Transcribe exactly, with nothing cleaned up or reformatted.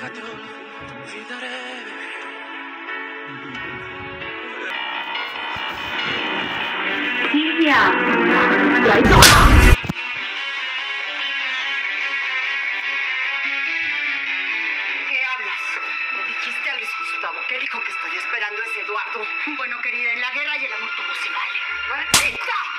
nunca te olvidaré. Silvia, traidora. ¿Qué hablas? ¿Le dijiste a Luis Gustavo que el hijo que estoy esperando es Eduardo? Bueno, querida, en la guerra y el amor todo se vale. ¡Maldita!